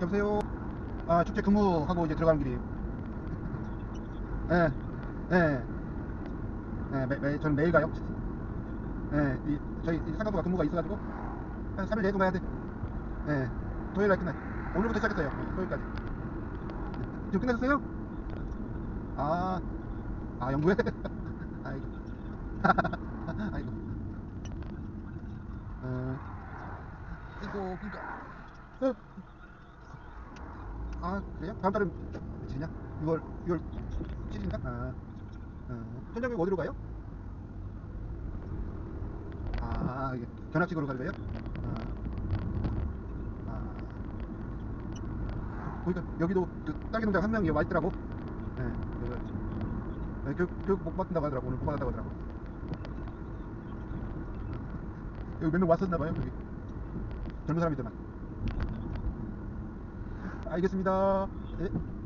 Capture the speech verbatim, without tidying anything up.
여보세요. 아, 축제 근무하고 이제 들어가는 길이에요. 예, 예, 예, 매, 매, 저는 매일 가요. 예, 이, 저희 이 상가부가 근무가 있어가지고 한 삼 일 내도 가야 돼. 예, 토요일 날 끝나요. 오늘부터 시작했어요. 예, 토요일까지. 지금 끝내셨어요? 아, 아, 연구회? 아이고. 아이고. 어, 이거, 그니까. 어, 아, 그래요? 다음 달은 며칠이냐? 유월, 유월 칠 일인가? 아, 어, 현장교육 어디로 가요? 아, 이게 견학식으로 갈 거예요? 아, 아. 보니까 여기도 그 딸기 농장 한 명이 와 있더라고. 예, 그, 예, 교육, 교육 못 받는다고 하더라고. 오늘 못 받았다고 하더라고. 여기 몇 명 왔었나 봐요. 여기 젊은 사람이더만. 알겠습니다. 예.